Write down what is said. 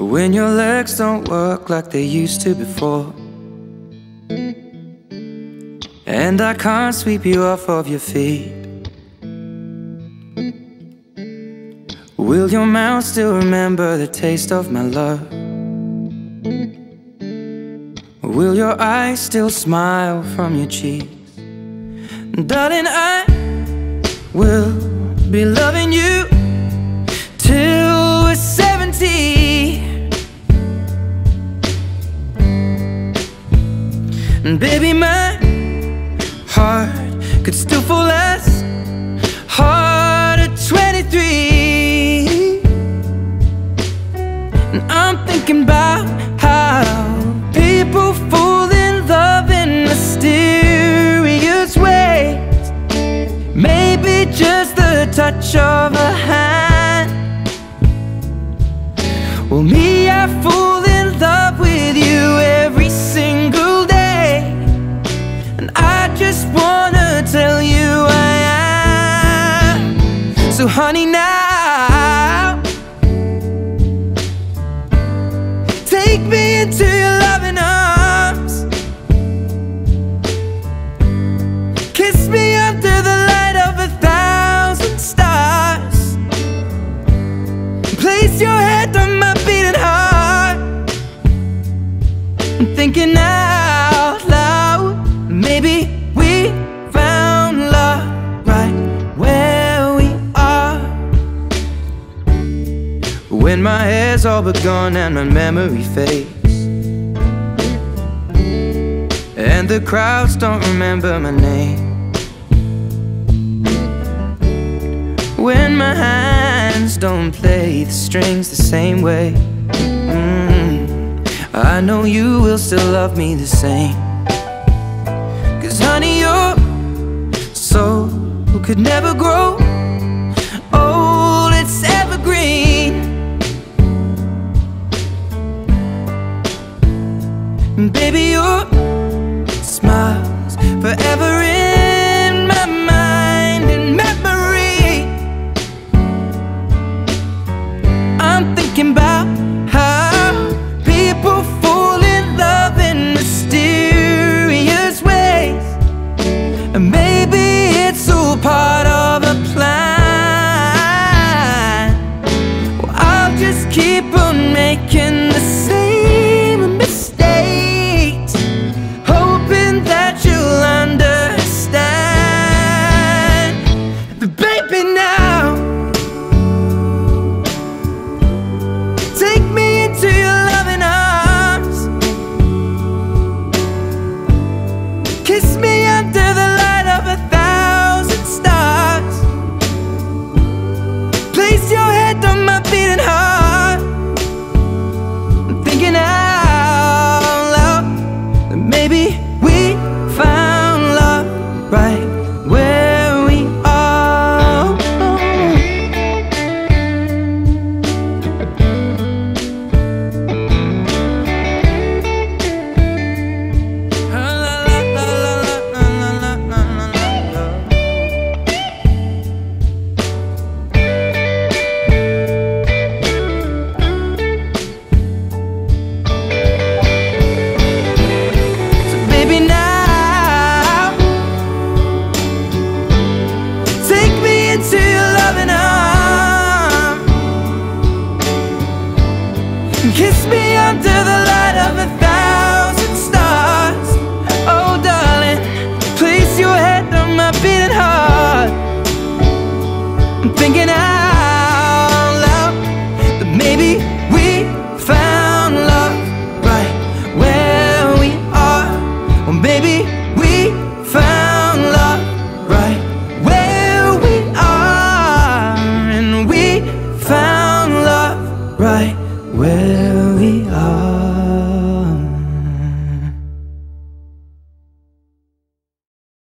when your legs don't work like they used to before, and I can't sweep you off of your feet. Will your mouth still remember the taste of my love? Will your eyes still smile from your cheeks? Darling, I will be loving you till we're 70. And baby, my heart could still fall as hard at 23. And I'm thinking about how people fall in love in mysterious ways. Maybe just the touch of a hand. Well, me, I fall in love with you every single day, and I just wanna tell you I am. So honey, now take me into your loving arms. Kiss me under the light of 1,000 stars. Place your head on my beating heart. I'm thinking out loud, maybe we found love right where we are. When my hair's all but gone and my memory fades, and the crowds don't remember my name, when my hands don't play the strings the same way, I know you will still love me the same. 'Cause honey, your soul could never grow old, it's evergreen. And baby, your smile's forever in my mind and memory. I'm thinking about how people fall in love in mysterious ways, and maybe it's all part of a plan. Well, I'll just keep on making the same mistakes, hoping that you'll understand. But baby, now take me into your loving arms. Kiss me under the light of 1,000 stars. Place your head on my beating heart. I'm thinking out loud that maybe we found love right where we are. So baby, now take me into your loving arms. Kiss me under the light of 1,000